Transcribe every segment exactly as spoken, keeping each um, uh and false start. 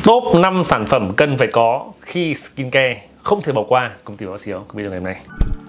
Top năm sản phẩm cần phải có khi skincare, không thể bỏ qua công ty Bác Sĩ Hiếu trong video ngày hôm nay.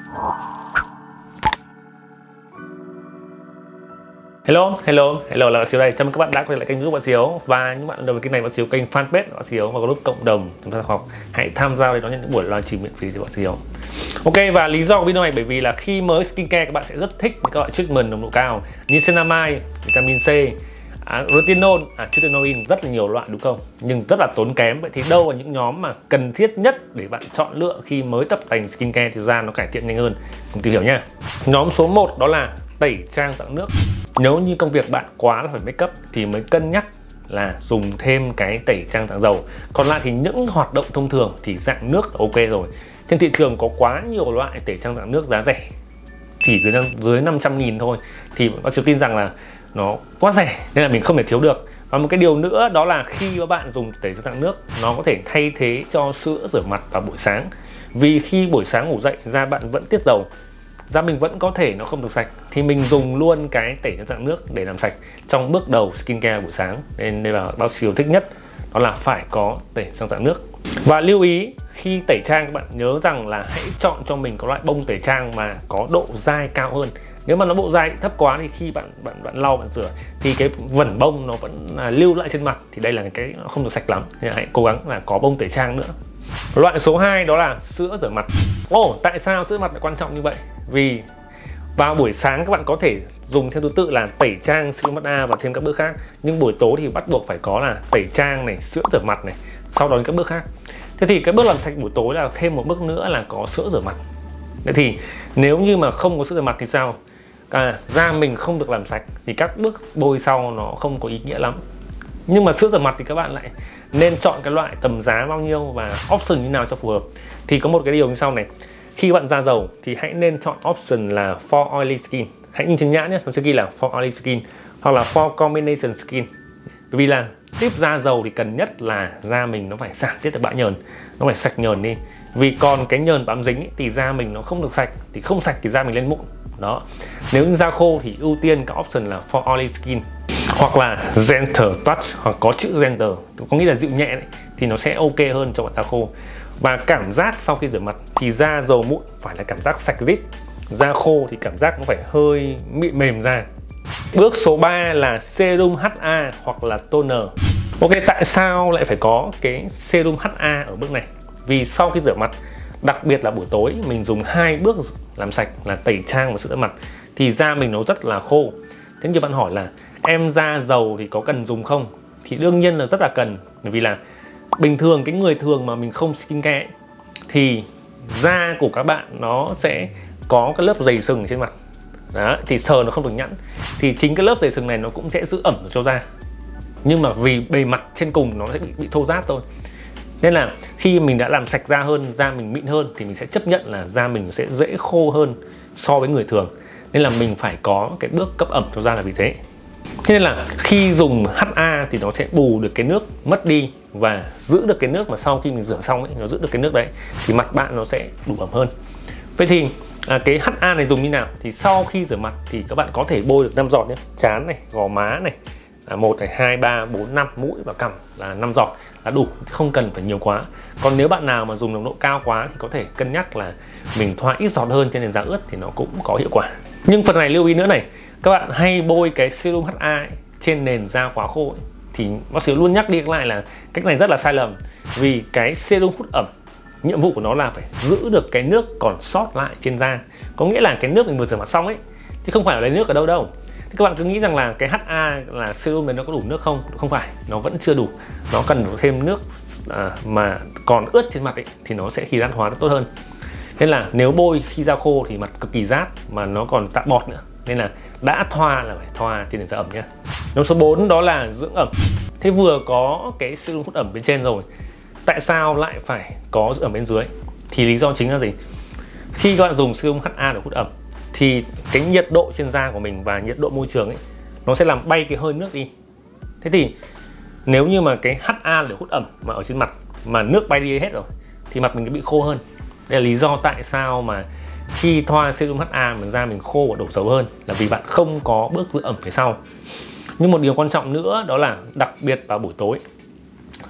Hello, hello, hello là Bác Sĩ Hiếu đây. Chào mừng các bạn đã quay lại kênh YouTube Bác Sĩ Hiếu. Và những bạn đầu với kênh này, Bác Sĩ Hiếu kênh fanpage Bác Sĩ Hiếu và group cộng đồng chúng ta học. Hãy tham gia để đón nhận những buổi livestream miễn phí từ Bác Sĩ Hiếu. Ok, và lý do của video này bởi vì là khi mới skincare các bạn sẽ rất thích các loại treatment nồng độ cao như niacinamide, vitamin C, À, retinol, à, tretinoin, rất là nhiều loại đúng không? Nhưng rất là tốn kém. Vậy thì đâu là những nhóm mà cần thiết nhất để bạn chọn lựa khi mới tập tành skincare thì da nó cải thiện nhanh hơn? Cùng tìm hiểu nha. Nhóm số một đó là tẩy trang dạng nước. Nếu như công việc bạn quá là phải make up thì mới cân nhắc là dùng thêm cái tẩy trang dạng dầu. Còn lại thì những hoạt động thông thường thì dạng nước là ok rồi. Trên thị trường có quá nhiều loại tẩy trang dạng nước giá rẻ, chỉ dưới dưới năm trăm nghìn thôi, thì bác sĩ tin rằng là nó quá rẻ nên là mình không thể thiếu được. Và một cái điều nữa đó là khi các bạn dùng tẩy trang dạng nước, nó có thể thay thế cho sữa rửa mặt vào buổi sáng. Vì khi buổi sáng ngủ dậy da bạn vẫn tiết dầu, da mình vẫn có thể nó không được sạch, thì mình dùng luôn cái tẩy trang dạng nước để làm sạch trong bước đầu skincare buổi sáng. Nên đây là bác sĩ thích nhất, đó là phải có tẩy trang dạng nước. Và lưu ý khi tẩy trang các bạn nhớ rằng là hãy chọn cho mình có loại bông tẩy trang mà có độ dai cao hơn. Nếu mà nó bộ dai thấp quá thì khi bạn bạn bạn lau bạn rửa thì cái vẩn bông nó vẫn là lưu lại trên mặt, thì đây là cái nó không được sạch lắm. Nên hãy cố gắng là có bông tẩy trang nữa. Loại số hai đó là sữa rửa mặt. Ồ, oh, tại sao sữa rửa mặt lại quan trọng như vậy? Vì vào buổi sáng các bạn có thể dùng theo thứ tự là tẩy trang, serum mắt A và thêm các bước khác. Nhưng buổi tối thì bắt buộc phải có là tẩy trang này, sữa rửa mặt này, sau đó đến các bước khác. Thế thì cái bước làm sạch buổi tối là thêm một bước nữa là có sữa rửa mặt. Thế thì nếu như mà không có sữa rửa mặt thì sao? À, da mình không được làm sạch thì các bước bôi sau nó không có ý nghĩa lắm. Nhưng mà sữa rửa mặt thì các bạn lại nên chọn cái loại tầm giá bao nhiêu và option như nào cho phù hợp. Thì có một cái điều như sau này. Khi bạn da dầu thì hãy nên chọn option là for oily skin. Hãy nhìn trên nhãn nhé, nó sẽ ghi là for oily skin hoặc là for combination skin. Bởi vì là tiếp da dầu thì cần nhất là da mình nó phải giảm tiết được bã nhờn, nó phải sạch nhờn đi. Vì còn cái nhờn bám dính ấy, thì da mình nó không được sạch, thì không sạch thì da mình lên mụn. Đó. Nếu như da khô thì ưu tiên các option là for oily skin hoặc là gentle touch, hoặc có chữ gentle có nghĩa là dịu nhẹ đấy, thì nó sẽ ok hơn cho bạn da khô. Và cảm giác sau khi rửa mặt thì da dầu mụn phải là cảm giác sạch rít, da khô thì cảm giác nó phải hơi mịn mềm da. Bước số ba là serum hát a hoặc là toner. Ok, tại sao lại phải có cái serum hát a ở bước này? Vì sau khi rửa mặt, đặc biệt là buổi tối mình dùng hai bước làm sạch là tẩy trang và sữa rửa mặt thì da mình nó rất là khô. Thế nhiều bạn hỏi là em da dầu thì có cần dùng không? Thì đương nhiên là rất là cần. Bởi vì là bình thường cái người thường mà mình không skincare ấy, thì da của các bạn nó sẽ có cái lớp dày sừng trên mặt. Đó, thì sờ nó không được nhẵn. Thì chính cái lớp dày sừng này nó cũng sẽ giữ ẩm cho da. Nhưng mà vì bề mặt trên cùng nó sẽ bị, bị thô ráp thôi. Nên là khi mình đã làm sạch da hơn, da mình mịn hơn thì mình sẽ chấp nhận là da mình sẽ dễ khô hơn so với người thường. Nên là mình phải có cái bước cấp ẩm cho da là vì thế. Thế nên là khi dùng hát a thì nó sẽ bù được cái nước mất đi và giữ được cái nước mà sau khi mình rửa xong ấy, nó giữ được cái nước đấy thì mặt bạn nó sẽ đủ ẩm hơn. Vậy thì à, cái hát a này dùng như nào? Thì sau khi rửa mặt thì các bạn có thể bôi được năm giọt nhé. Trán này, gò má này, một này, hai, ba, bốn, năm, mũi và cằm là năm giọt là đủ, không cần phải nhiều quá. Còn nếu bạn nào mà dùng nồng độ cao quá thì có thể cân nhắc là mình thoa ít giọt hơn trên nền da ướt thì nó cũng có hiệu quả. Nhưng phần này lưu ý nữa này, các bạn hay bôi cái serum hát a ấy, trên nền da quá khô ấy, thì bác sĩ luôn nhắc đi lại là cách này rất là sai lầm. Vì cái serum hút ẩm, nhiệm vụ của nó là phải giữ được cái nước còn sót lại trên da. Có nghĩa là cái nước mình vừa rửa mặt xong ấy thì không phải là lấy nước ở đâu đâu. Thì các bạn cứ nghĩ rằng là cái hát a là serum này nó có đủ nước không? Không phải, nó vẫn chưa đủ. Nó cần thêm nước à, mà còn ướt trên mặt ấy, thì nó sẽ hy hoạt hóa tốt hơn. Nên là nếu bôi khi da khô thì mặt cực kỳ rát mà nó còn tạt bọt nữa. Nên là đã thoa là phải thoa trên nền da ẩm nhé. Nhóm số bốn đó là dưỡng ẩm. Thế vừa có cái serum hút ẩm bên trên rồi, tại sao lại phải có dưỡng ẩm bên dưới? Thì lý do chính là gì? Khi các bạn dùng serum hát a để hút ẩm thì cái nhiệt độ trên da của mình và nhiệt độ môi trường ấy nó sẽ làm bay cái hơi nước đi. Thế thì nếu như mà cái hát a để hút ẩm mà ở trên mặt mà nước bay đi hết rồi thì mặt mình bị khô hơn. Đây là lý do tại sao mà khi thoa serum hát a mà da mình khô và đổ dầu hơn, là vì bạn không có bước giữ ẩm phía sau. Nhưng một điều quan trọng nữa đó là đặc biệt vào buổi tối,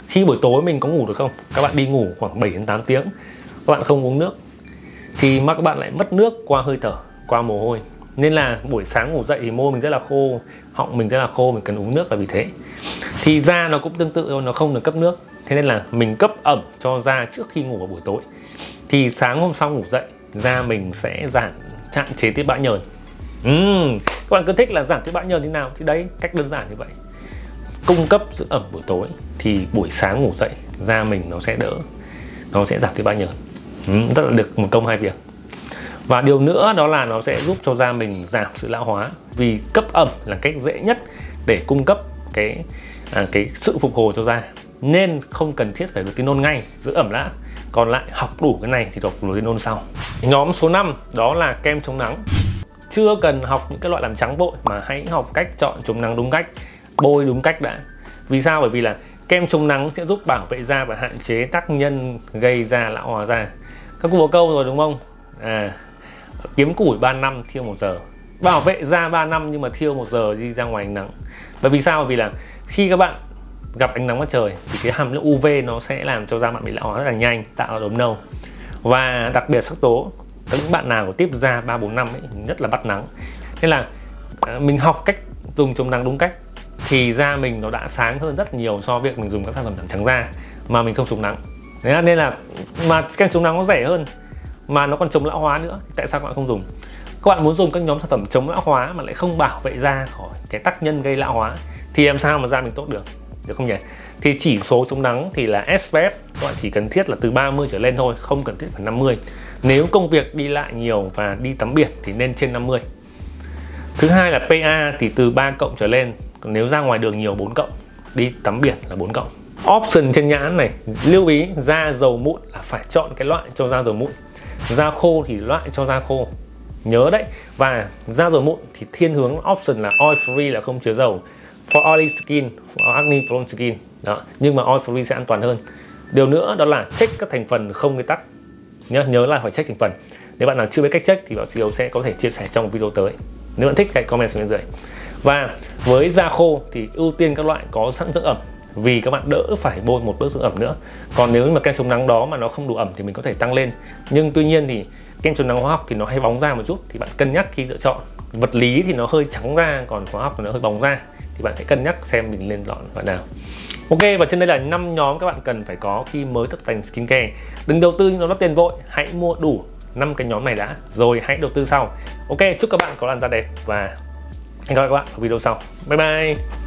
Khi buổi tối mình có ngủ được không? Các bạn đi ngủ khoảng bảy đến tám tiếng, các bạn không uống nước thì mà các bạn lại mất nước qua hơi thở, qua mồ hôi. Nên là buổi sáng ngủ dậy thì môi mình rất là khô, họng mình rất là khô, mình cần uống nước là vì thế. Thì da nó cũng tương tự thôi, nó không được cấp nước. Thế nên là mình cấp ẩm cho da trước khi ngủ vào buổi tối. Thì sáng hôm sau ngủ dậy, da mình sẽ giảm hạn chế tiết bã nhờn. uhm, Các bạn cứ thích là giảm tiết bã nhờn thế nào thì đấy, cách đơn giản như vậy. Cung cấp dưỡng ẩm buổi tối thì buổi sáng ngủ dậy da mình nó sẽ đỡ, nó sẽ giảm tiết bã nhờn. uhm, Rất là được một công hai việc. Và điều nữa đó là nó sẽ giúp cho da mình giảm sự lão hóa. Vì cấp ẩm là cách dễ nhất để cung cấp cái à, cái sự phục hồi cho da. Nên không cần thiết phải retinol ngay, giữ ẩm đã. Còn lại học đủ cái này thì đọc retinol sau. Nhóm số năm đó là kem chống nắng. Chưa cần học những cái loại làm trắng vội mà hãy học cách chọn chống nắng đúng cách, bôi đúng cách đã. Vì sao? Bởi vì là kem chống nắng sẽ giúp bảo vệ da và hạn chế tác nhân gây ra lão hóa da. Các cụ có câu rồi đúng không? À, kiếm củi ba năm thiêu một giờ. Bảo vệ da ba năm nhưng mà thiêu một giờ đi ra ngoài ánh nắng. Bởi vì sao? Bởi vì là khi các bạn gặp ánh nắng mặt trời thì cái hàm lượng u vê nó sẽ làm cho da bạn bị lão hóa rất là nhanh, tạo ra đốm nâu. Và đặc biệt sắc tố, các bạn nào có tiếp da ba bốn năm ấy, nhất là bắt nắng. Nên là mình học cách dùng chống nắng đúng cách thì da mình nó đã sáng hơn rất nhiều so với việc mình dùng các sản phẩm làm trắng da mà mình không chống nắng. Đấy, nên là mà kem chống nắng nó rẻ hơn mà nó còn chống lão hóa nữa, tại sao các bạn không dùng? Các bạn muốn dùng các nhóm sản phẩm chống lão hóa mà lại không bảo vệ da khỏi cái tác nhân gây lão hóa thì làm sao mà da mình tốt được, được không nhỉ? Thì chỉ số chống nắng thì là ét pê ép các bạn chỉ cần thiết là từ ba mươi trở lên thôi, không cần thiết phải năm mươi. Nếu công việc đi lại nhiều và đi tắm biển thì nên trên năm mươi. Thứ hai là pê a thì từ ba cộng trở lên, còn nếu ra ngoài đường nhiều bốn cộng, đi tắm biển là bốn cộng. Option trên nhãn này, lưu ý da dầu mụn là phải chọn cái loại cho da dầu mụn, da khô thì loại cho da khô, nhớ đấy. Và da dầu mụn thì thiên hướng option là oil free là không chứa dầu, for oily skin, for acne prone skin đó. Nhưng mà oil free sẽ an toàn hơn. Điều nữa đó là check các thành phần không gây tắc. Nhớ, nhớ là phải check thành phần. Nếu bạn nào chưa biết cách check thì Bảo xê ô sẽ có thể chia sẻ trong một video tới. Nếu bạn thích hãy comment xuống bên dưới. Và với da khô thì ưu tiên các loại có sẵn dưỡng ẩm, vì các bạn đỡ phải bôi một bước dưỡng ẩm nữa. Còn nếu mà kem chống nắng đó mà nó không đủ ẩm thì mình có thể tăng lên. Nhưng tuy nhiên thì kem chống nắng hóa học thì nó hay bóng da một chút, thì bạn cân nhắc khi lựa chọn. Vật lý thì nó hơi trắng da, còn hóa học thì nó hơi bóng da, thì bạn hãy cân nhắc xem mình lên chọn loại nào. Ok, và trên đây là năm nhóm các bạn cần phải có khi mới tập tành skincare. Đừng đầu tư nhưng nó mất tiền vội, hãy mua đủ năm cái nhóm này đã rồi hãy đầu tư sau. Ok, chúc các bạn có làn da đẹp và hẹn gặp lại các bạn ở video sau. Bye bye.